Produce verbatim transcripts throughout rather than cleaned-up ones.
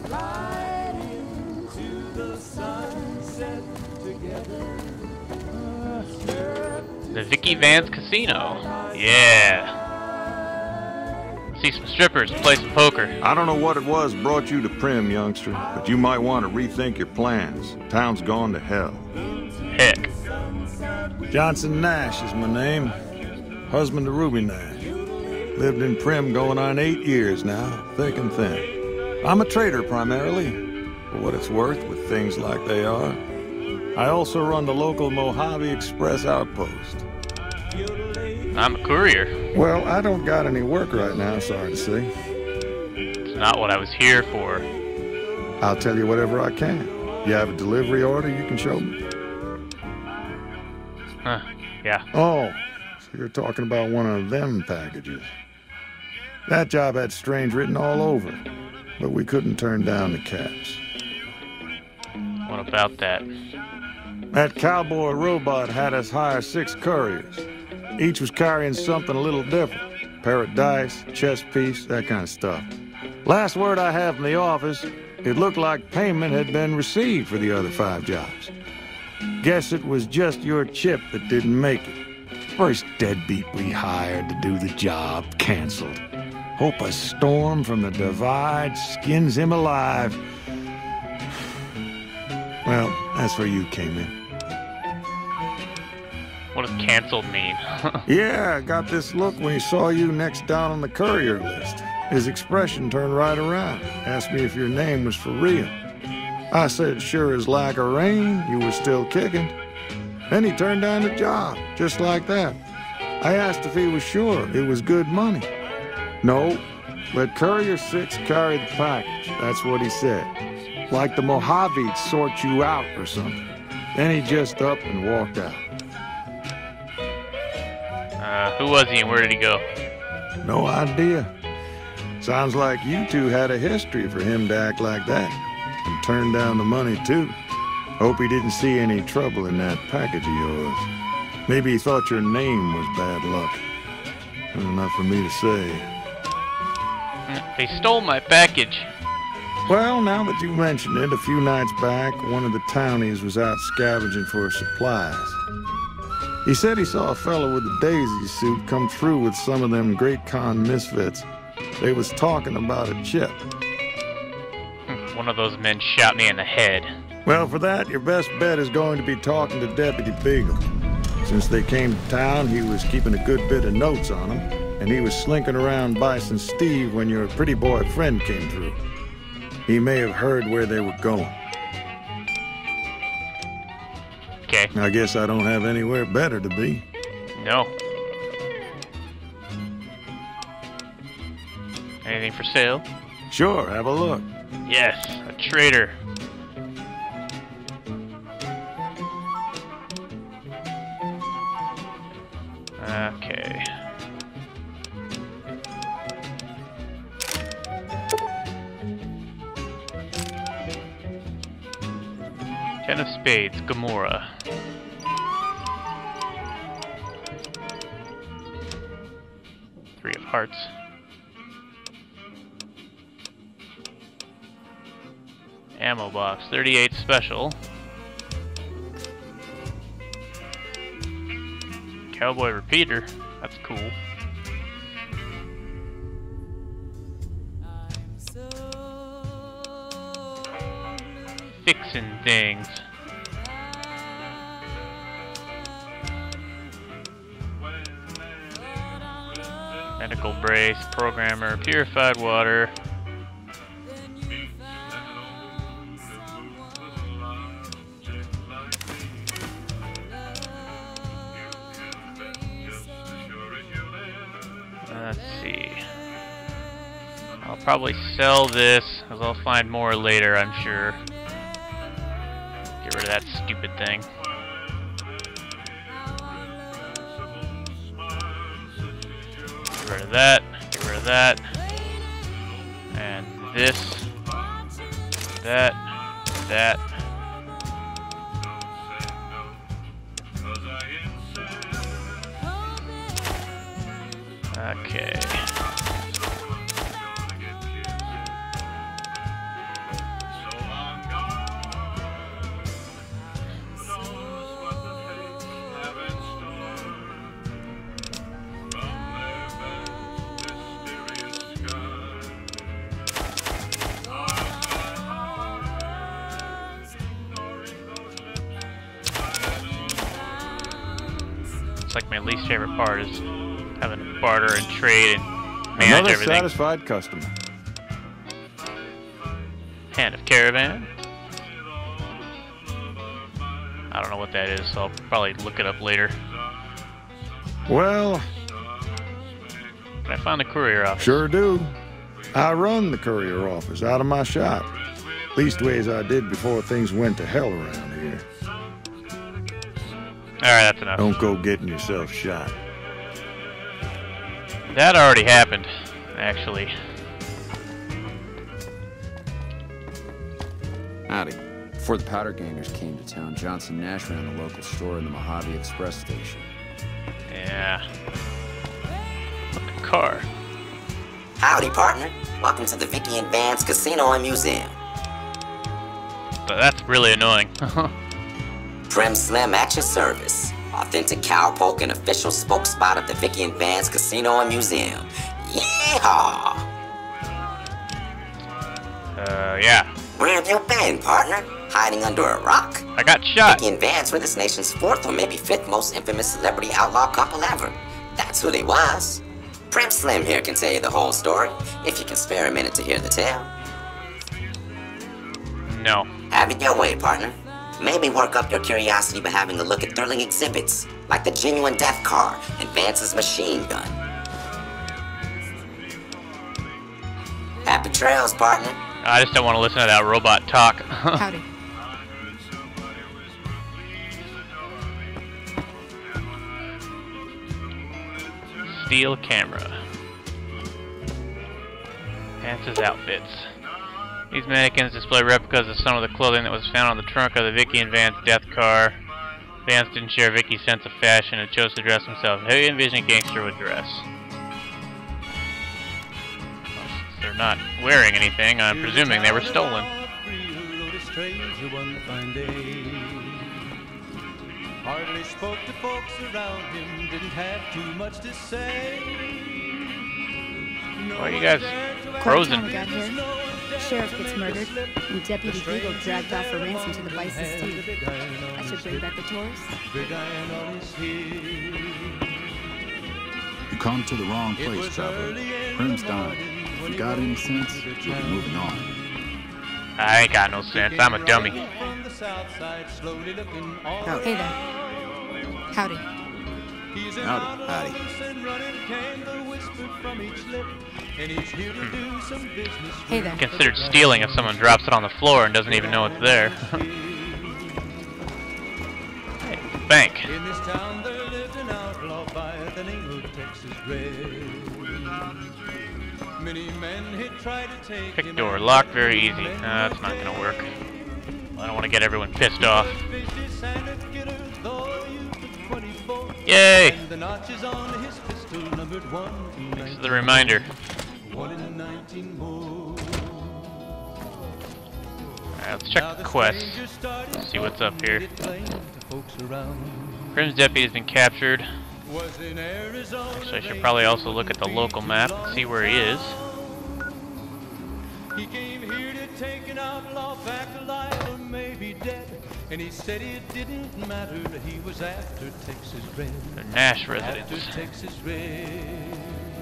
The Vicky Vance Casino. Yeah. See some strippers, play some poker. I don't know what it was brought you to Primm, youngster, but you might want to rethink your plans. Town's gone to hell. Heck. Johnson Nash is my name. Husband to Ruby Nash. Lived in Primm going on eight years now, thick and thin. I'm a trader primarily, for what it's worth with things like they are. I also run the local Mojave Express outpost. I'm a courier. Well, I don't got any work right now, sorry to say. It's not what I was here for. I'll tell you whatever I can. You have a delivery order you can show me? Huh, yeah. Oh, so you're talking about one of them packages. That job had Strange written all over it, but we couldn't turn down the caps. What about that? That cowboy robot had us hire six couriers. Each was carrying something a little different. Pair of dice, chess piece, that kind of stuff. Last word I have from the office, it looked like payment had been received for the other five jobs. Guess it was just your chip that didn't make it. First deadbeat we hired to do the job canceled. Hope a storm from the divide skins him alive. Well, that's where you came in. What does canceled mean? Yeah, I got this look when he saw you next down on the courier list. His expression turned right around. Asked me if your name was for real. I said, sure as lack of rain, you were still kicking. Then he turned down the job, just like that. I asked if he was sure it was good money. No, let Courier six carry the package, that's what he said. Like the Mojave'd sort you out or something. Then he just up and walked out. Uh, who was he and where did he go? No idea. Sounds like you two had a history for him to act like that. And turn down the money, too. Hope he didn't see any trouble in that package of yours. Maybe he thought your name was bad luck. That's enough for me to say. They stole my package. Well, now that you mention it, a few nights back, one of the townies was out scavenging for supplies. He said he saw a fellow with a daisy suit come through with some of them Great Con misfits. They was talking about a chip. One of those men shot me in the head. Well, for that, your best bet is going to be talking to Deputy Beagle. Since they came to town, he was keeping a good bit of notes on them, and he was slinking around Bison Steve when your pretty boy friend came through. He may have heard where they were going. Okay. I guess I don't have anywhere better to be. No. Anything for sale? Sure, have a look. Yes, a trader. Okay. Ten of spades, Gamora. Three of hearts. Ammo box, thirty-eight special. Cowboy repeater, that's cool. Fixing things. Medical brace, programmer, purified water. Let's see. I'll probably sell this, as I'll find more later, I'm sure. Get rid of that stupid thing. Get rid of that, get rid of that. And this, that, that. Okay. my least favorite part is having to barter and trade and manage Another everything. satisfied customer. Hand of Caravan. I don't know what that is, so I'll probably look it up later. Well, Can I find the courier office? sure do. I run the courier office out of my shop. Leastways I did before things went to hell around here. Alright, that's enough. Don't go getting yourself shot. That already happened, actually. Howdy. Before the powder gangers came to town, Johnson Nash ran the local store in the Mojave Express station. Yeah. Look at the car. Howdy, partner. Welcome to the Vicky and Vance Casino and Museum. But that's really annoying. Prim Slim at your service. Authentic cowpoke and official spokespot of the Vicky and Vance Casino and Museum. Yeehaw! Uh, yeah. Where have you been, partner? Hiding under a rock? I got shot. Vicky and Vance were this nation's fourth or maybe fifth most infamous celebrity outlaw couple ever. That's who they was. Prim Slim here can tell you the whole story, if you can spare a minute to hear the tale. No. Have it your way, partner. Maybe work up your curiosity by having a look at thrilling exhibits, like the genuine death car and Vance's machine gun. Happy trails, partner. I just don't want to listen to that robot talk. Howdy. Steel camera. Vance's outfits. These mannequins display replicas of some of the clothing that was found on the trunk of the Vicky and Vance death car. Vance didn't share Vicky's sense of fashion and chose to dress himself how he envisioned a gangster would dress. Well, since they're not wearing anything, I'm presuming they were stolen. Hardly spoke to folks around him, didn't have too much to say. Why are you guys frozen? Got here. Sheriff gets murdered, and Deputy Beagle dragged off for ransom to the Bison Stew. I should bring back the tourists. You come to the wrong place, traveler. Prim's dying. If you got any sense, you'll be moving on. I ain't got no sense. I'm a dummy. Oh, hey there. Howdy. Howdy. Howdy. Hey there. Considered stealing if someone drops it on the floor and doesn't even know it's there. Hey, bank. In this town there lived an outlaw by the name of Texas Red. Many men had tried to take Pick door. Lock very easy. Uh, that's not gonna work. I don't want to get everyone pissed off. Yay! Thanks for the reminder. Alright, let's check the quest. Let's see what's up here. Prim's deputy has been captured. Actually, I should probably also look at the local map and see where he is. He came here to take an outlaw back alive or maybe dead. And he said it didn't matter, he was after Texas Red. The Nash residence. After Texas Red.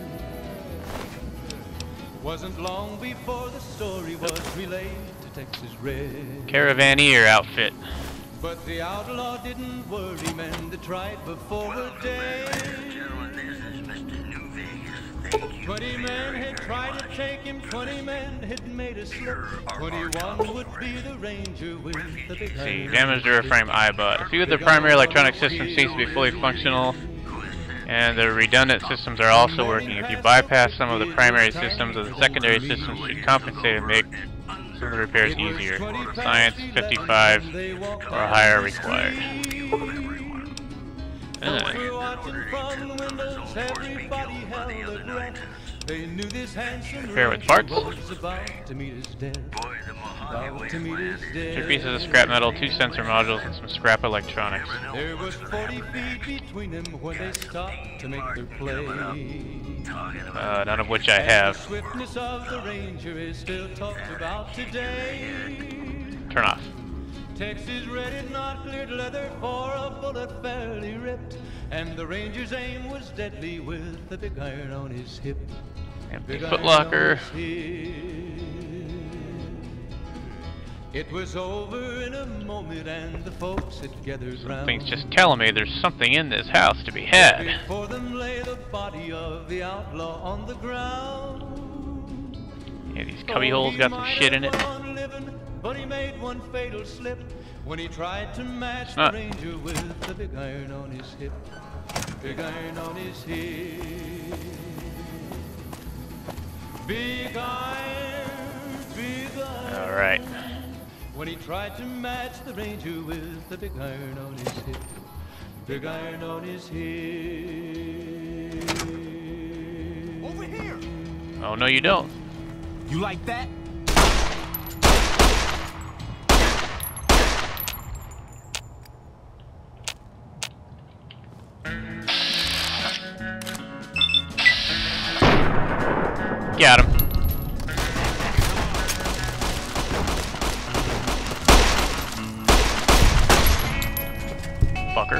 Wasn't long before the story was relayed to Texas Red. Caravaneer outfit. But the outlaw didn't worry, men that tried before a day. Twenty men had tried to take him, twenty men had made a slip. Twenty-one would be the ranger with the big See, damage to frame iBot. A few of the primary electronic systems cease to be fully functional, and the redundant systems are also working. If you bypass some of the primary systems, the secondary systems should compensate and make some of the repairs easier. Science fifty-five or higher required. Uh. Repair with parts. Two pieces of scrap metal, two sensor modules, and some scrap electronics. There was forty feet between them when they stopped to make their play. Uh, none of which I have. The swiftness of the ranger is still talked about today. Turn off. Texas ready, not cleared leather for a bullet fairly ripped, and the Ranger's aim was deadly with the big iron on his hip. Empty footlocker. It was over in a moment, and the folks had gathered round. Something's just telling me there's something in this house to be had. Before them lay the body of the outlaw on the ground. Yeah, these cubby holes got some shit in it. Living, but he made one fatal slip when he tried to match Ah. the Ranger with the big iron on his hip. Big iron on his hip. Big iron, big iron. All right. When he tried to match the Ranger with the big iron on his hip. Big iron on his hip. Over here! Oh no, you don't. You like that? Got him. Fucker.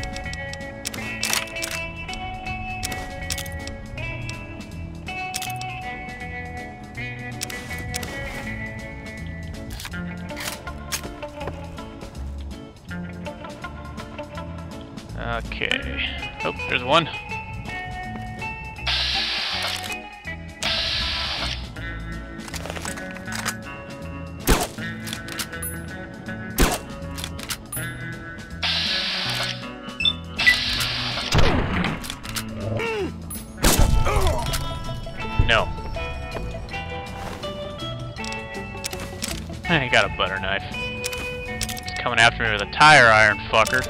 Okay. Oh, there's one. No. He got a butter knife. He's coming after me with a tire iron, fucker.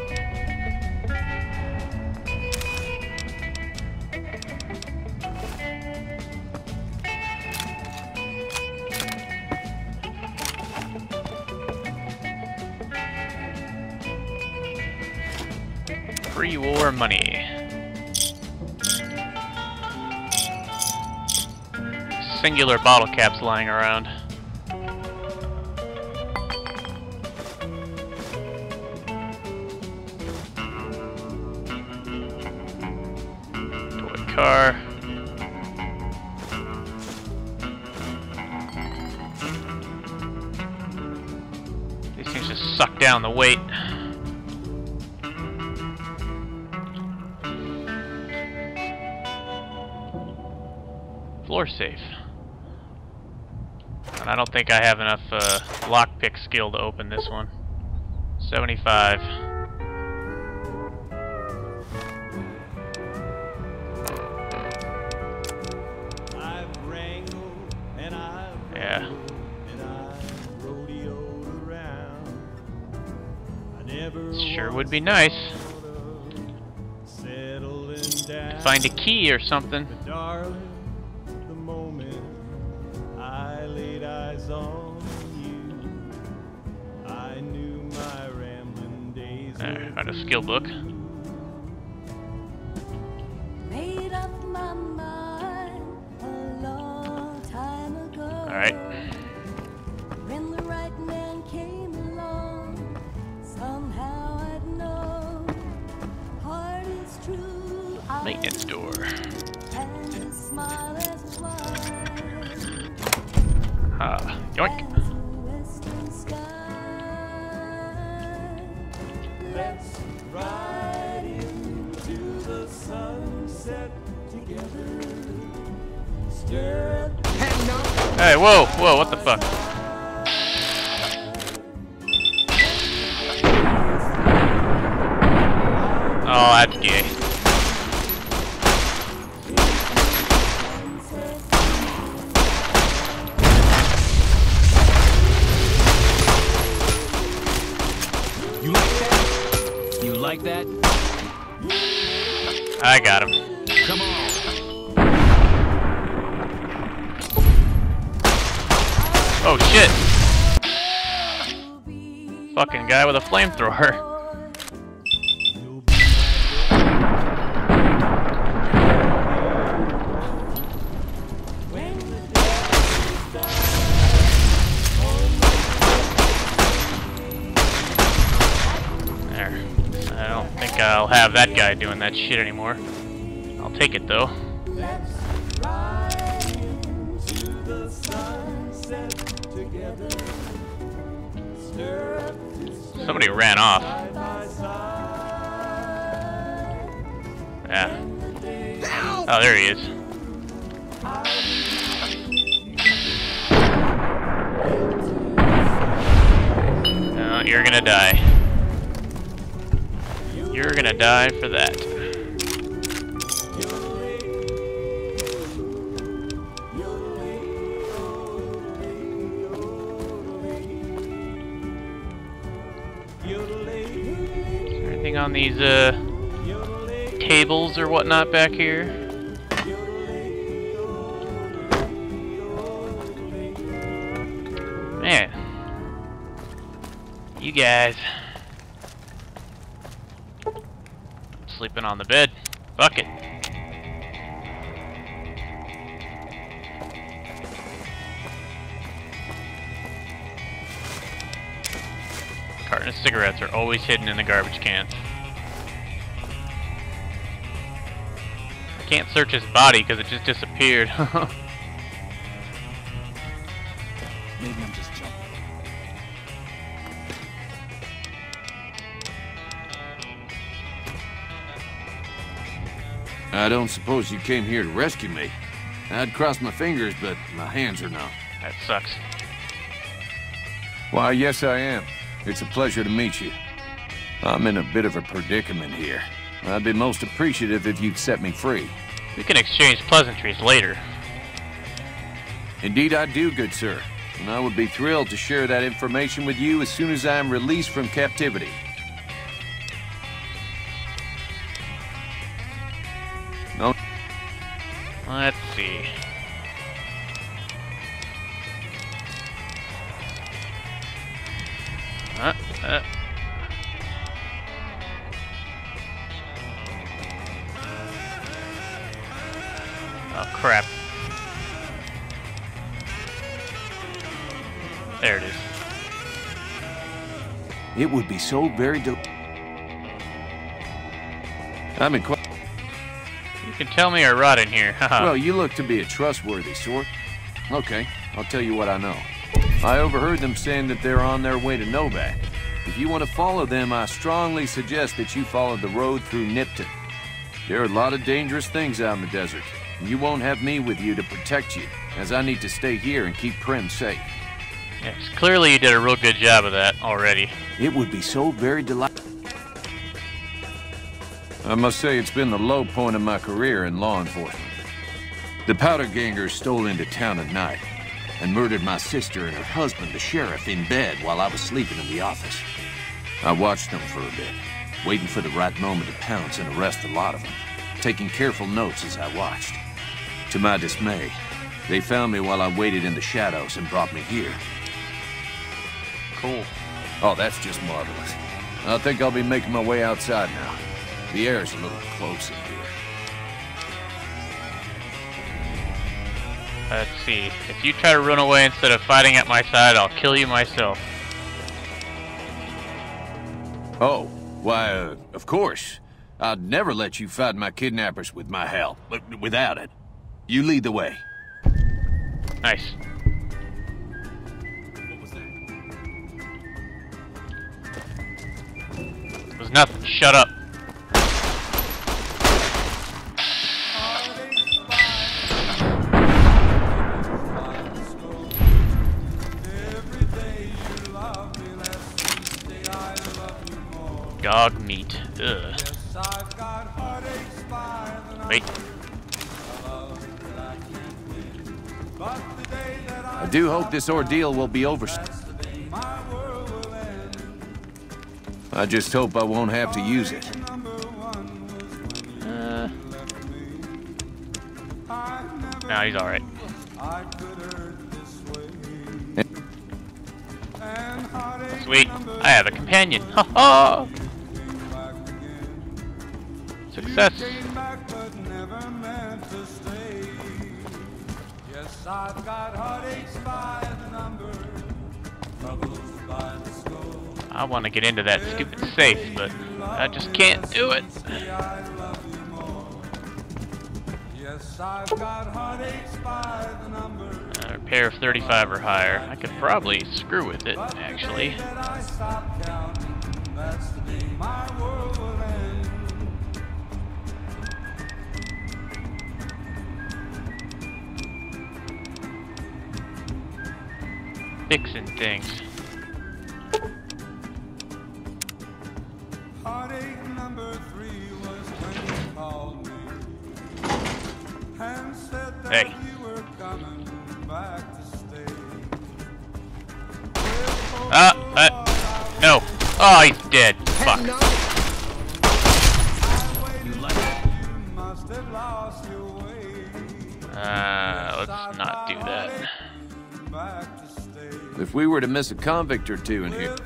Pre-war money. Singular bottle caps lying around. Toy car. These things just suck down the weight. Floor safe. And I don't think I have enough uh, lockpick skill to open this one. seventy-five. I've wrangled and I've Yeah. and I've rodeoed around. I never Sure would be nice. settling down. Find a key or something. But darling, the moment I laid eyes on you, I knew my rambling days Alright, find a skill book. Made up my mind a long time ago. Alright. When the right man came along, somehow I'd know heart is true. Maintenance door. And his smile as wide Ah, yoink. as the western sky. Let's ride into the sunset together. Stir up Hey, whoa, whoa, what the fuck? Oh, that's gay. You like that? You like that? I got him. Come on. Oh shit! Fucking guy with a flamethrower. I'll have that guy doing that shit anymore. I'll take it though. Somebody ran off. Yeah. Oh, there he is. No, you're gonna die. You're gonna die for that. Is there anything on these uh, tables or whatnot back here? Man. You guys. I'm sleeping on the bed. Fuck it. Carton of cigarettes are always hidden in the garbage cans. I can't search his body because it just disappeared. Maybe I'm just jumping. I don't suppose you came here to rescue me. I'd cross my fingers, but my hands are numb. That sucks. Why, yes I am. It's a pleasure to meet you. I'm in a bit of a predicament here. I'd be most appreciative if you'd set me free. We can exchange pleasantries later. Indeed I do, good sir. And I would be thrilled to share that information with you as soon as I am released from captivity. No. Let's see. Uh, uh. Oh crap. There it is. It would be so very del- I'm in quite- You can tell me I rot in here. Well, you look to be a trustworthy sort. Okay, I'll tell you what I know. I overheard them saying that they're on their way to Novak. If you want to follow them, I strongly suggest that you follow the road through Nipton. There are a lot of dangerous things out in the desert, and you won't have me with you to protect you, as I need to stay here and keep Prim safe. Yes, clearly you did a real good job of that already. It would be so very delightful. I must say it's been the low point of my career in law enforcement. The powder gangers stole into town at night and murdered my sister and her husband, the sheriff, in bed while I was sleeping in the office. I watched them for a bit, waiting for the right moment to pounce and arrest a lot of them, taking careful notes as I watched. To my dismay, they found me while I waited in the shadows and brought me here. Cool. Oh, that's just marvelous. I think I'll be making my way outside now. The air's a little close in here. Let's see. If you try to run away instead of fighting at my side, I'll kill you myself. Oh, why, uh, of course. I'd never let you fight my kidnappers with my help, but without it. You lead the way. Nice. What was that? It was nothing. Shut up. Dog meat. Ugh. Wait. I do hope this ordeal will be over. I just hope I won't have to use it. Uh. No, he's alright. Sweet. I have a companion. Ha ha! Success. Yes, I've got heartaches by the number, troubles by the score. I want to get into that stupid safe, but I just can't do it. A repair of thirty-five or higher. I could probably screw with it, actually. Fixing things. Heartache number three was when you called me and said that Hey. you were coming back to stay. Ah, uh, no. Oh, he's dead. Fuck. You like it? You must have lost your way. Uh, let's not do that. Back to stay. If we were to miss a convict or two in here,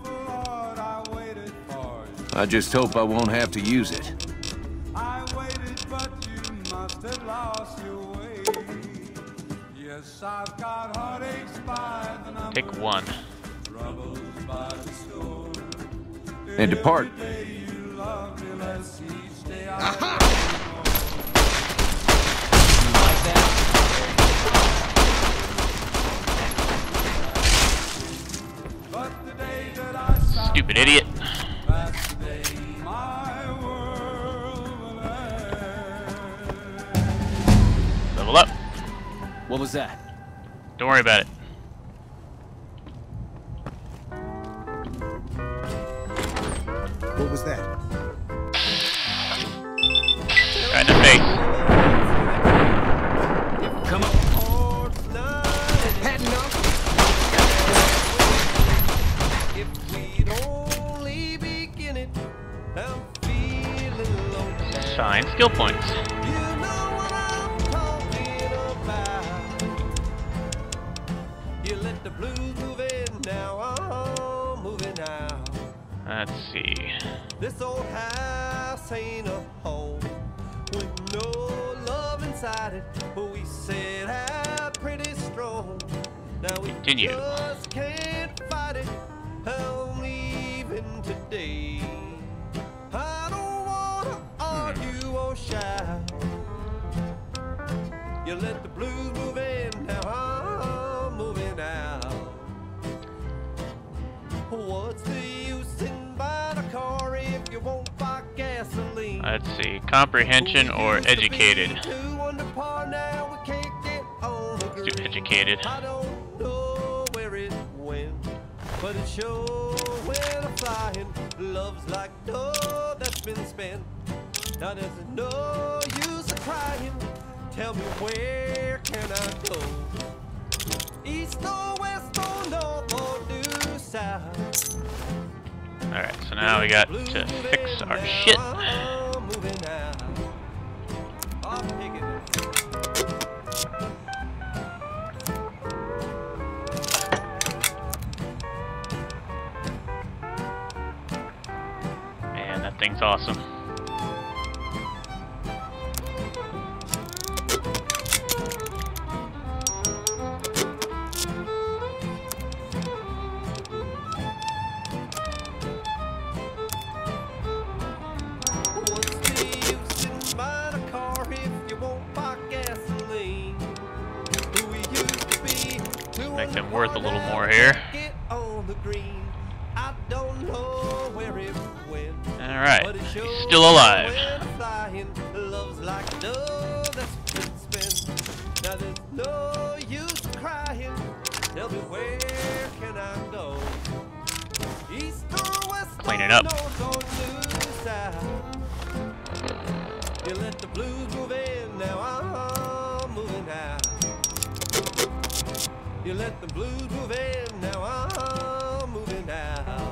I just hope I won't have to use it. I waited, but you must have lost your way. Yes, I've got heartaches by the number. Take one. Troubles by the score. And depart. Every day you love me less, each day I Aha! But the day that I stopped, Stupid idiot. that's the day my world will end. Level up. What was that? Don't worry about it. What was that? Right in the face. Come on. Had enough? If we'd only begin it, I'm feeling low. Sign skill points. You know what I'm talking about. You let the blues move in, now I'm moving out. Let's see. This old house ain't a home with no love inside it. We set out pretty strong. Now we Continue. just can't fight it. I'm leaving today. I don't wanna argue or shout. You let the blues move in, now I'm moving out. What's the use in buying a car if you won't buy gasoline? Let's see. Comprehension or educated? Two under par, now we can't get on the Let's do green. educated. I don't know where it went, but it sure went a-flying. Love's like dough that's been spent. Now there's no use of crying. Tell me, where can I go? East or west or north or due south? Alright, so now we got to fix our shit. I'm moving out. I'm picking it. Man, that thing's awesome. What's the use in buying a car if you won't buy gasoline? Who we used to be, who Make was them the worth a one little that more here. get on the green? I don't know where it went. Alright, But it he's sure still alive. went a-flying. Love's like dough that's been spent. Now there's no use crying. Tell me, where can I go? East or west Clean or it up. north or due south? You let the blues move in, now I'm moving out. You let the blues move in, now I'm moving out.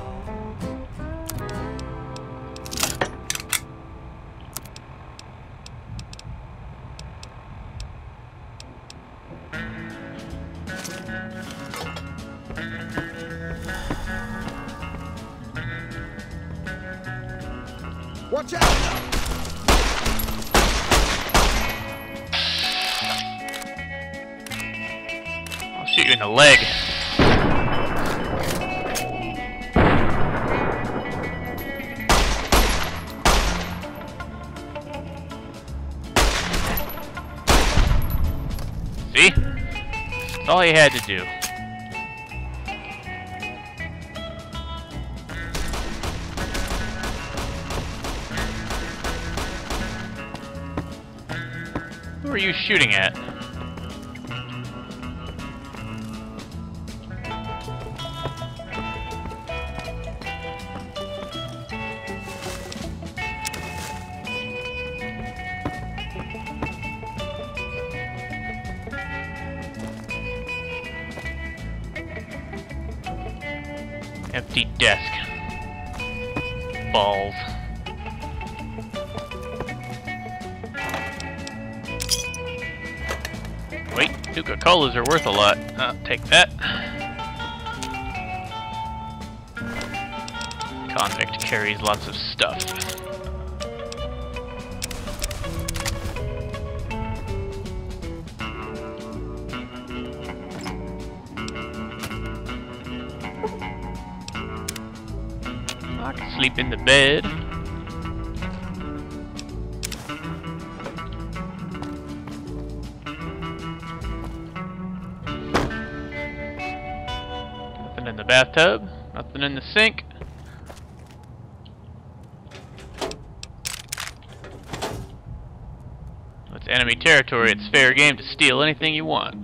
Watch out! I'll shoot you in the leg. That's all he had to do. Who are you shooting at? Empty desk. Balls. Wait, Nuka-Colas are worth a lot. I'll take that. Convict carries lots of stuff. I can sleep in the bed. Nothing in the bathtub. Nothing in the sink. It's enemy territory. It's fair game to steal anything you want.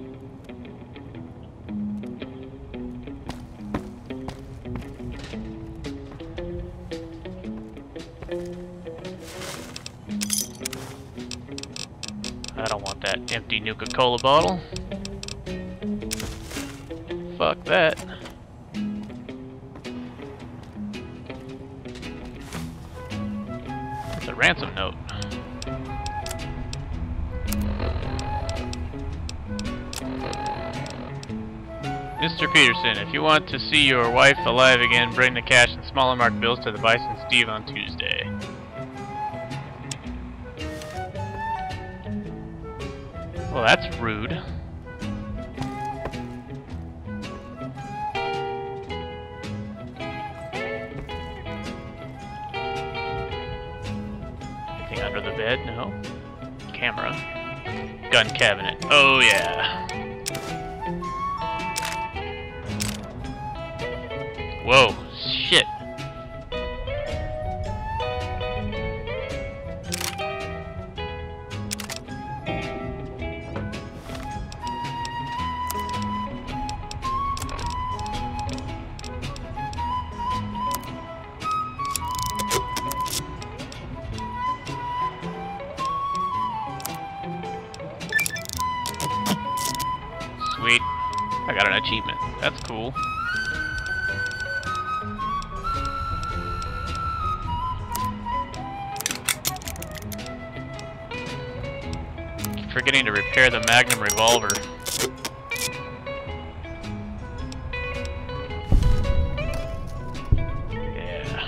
I don't want that empty Nuka-Cola bottle. Fuck that. That's a ransom note. Mister Peterson, if you want to see your wife alive again, bring the cash and smaller marked bills to the Bison Steve on Tuesday. Well, that's rude. Anything under the bed? No. Camera. Gun cabinet. Oh, yeah. Whoa, shit. Sweet. I got an achievement. That's cool. Keep forgetting to repair the Magnum revolver. Yeah.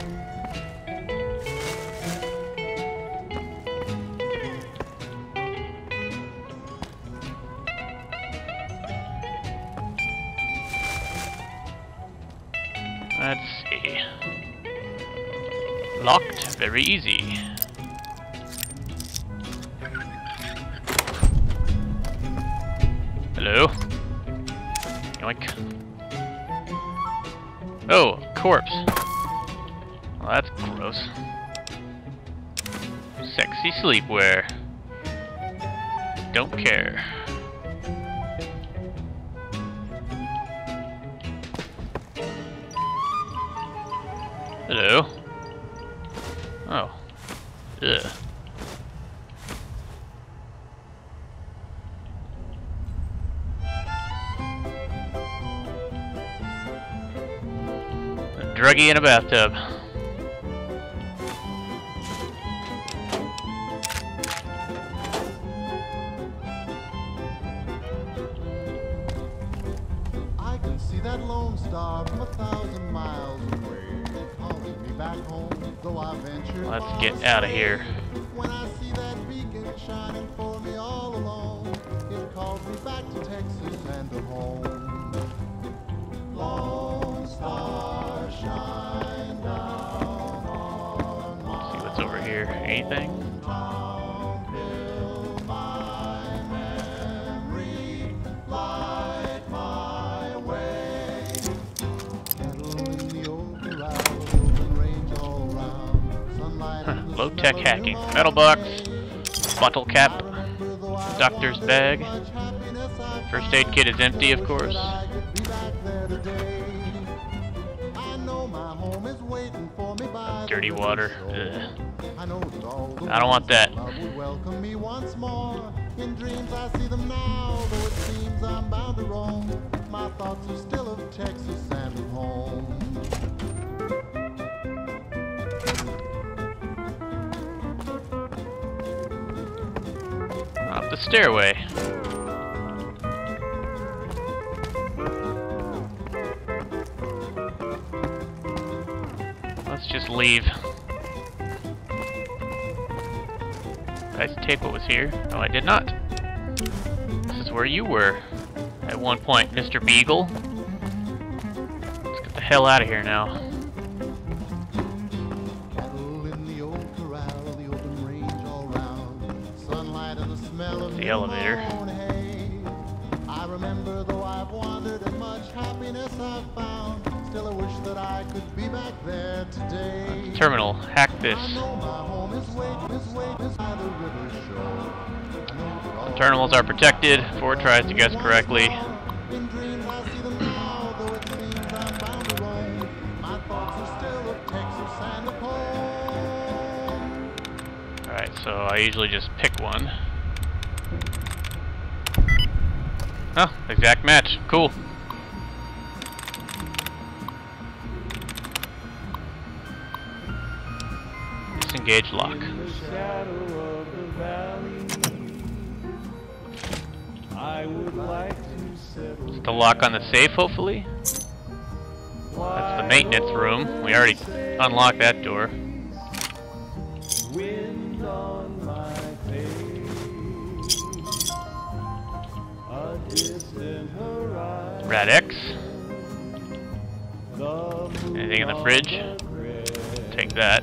Let's see. Locked, very easy. Hello? Yoink. Oh, corpse. Well, that's gross. Sexy sleepwear. Don't care. Hello? Oh. Ugh. A druggie in a bathtub. I can see that lone star from a thousand miles away. Calling me back home, though I venture. Let's get out of here. When I see that beacon shining for me all alone, it calls me back to Texas and to home. Lone star shine down on my See what's over here. Anything? town, fill my memory like high-tech hacking. Metal box, bottle cap, doctor's bag. First aid kit is empty, of course. Dirty water. Ugh. I don't want that. In dreams I see them now, though it seems I'm bound to roam. My thoughts are still of Texas and of home. Up the stairway. Let's just leave. Did I tape what was here? No, I did not. This is where you were at one point, Mister Beagle. Let's get the hell out of here now. Cattle in the old corral, the open range all round. Sunlight and the smell of The elevator. hay. I remember though I've wandered and much happiness I've found. Still I wish that I could be back there today. Terminal, hack this. I know my home is waiting, is waiting by the river shore. The terminals are protected. Four tries to guess correctly. In dreams I see them now, though it seems I'm bound to roam. My thoughts are still of Texas and of home. Alright, so I usually just pick one. Oh, exact match. Cool. Disengage lock. It's the lock on the safe, hopefully. That's the maintenance room. We already unlocked that door. Rad X. Anything in the fridge? Take that.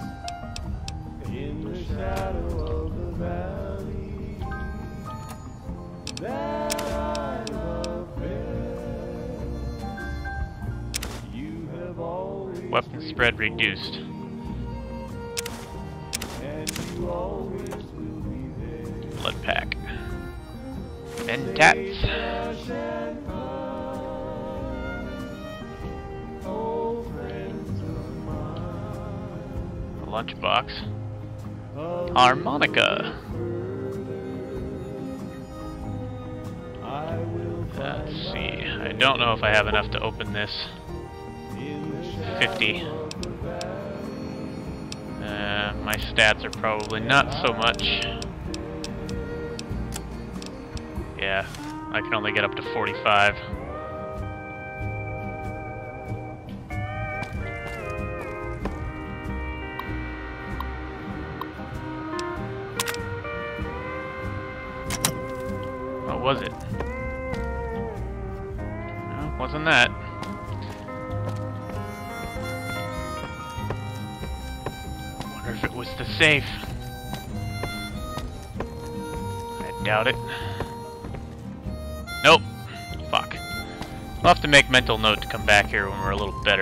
Weapon spread reduced. Blood pack. And tats. A lunchbox. Harmonica. Let's see. I don't know if I have enough to open this. fifty. Uh, my stats are probably not so much. Yeah, I can only get up to forty-five. What was it? No, wasn't that. Wonder if it was the safe. I doubt it. Nope. Fuck. I'll have to make mental note to come back here when we're a little better.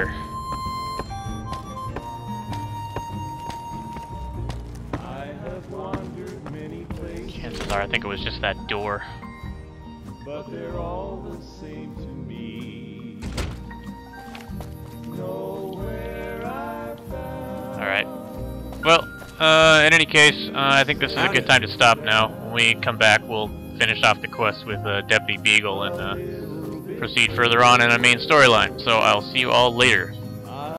Chances are I think it was just that door. But they're all the same to me. Nowhere I found. Alright. Well, uh, in any case, uh, I think this is a good time to stop now. When we come back, we'll finish off the quest with uh, Deputy Beagle and uh, proceed further on in our main storyline. So I'll see you all later.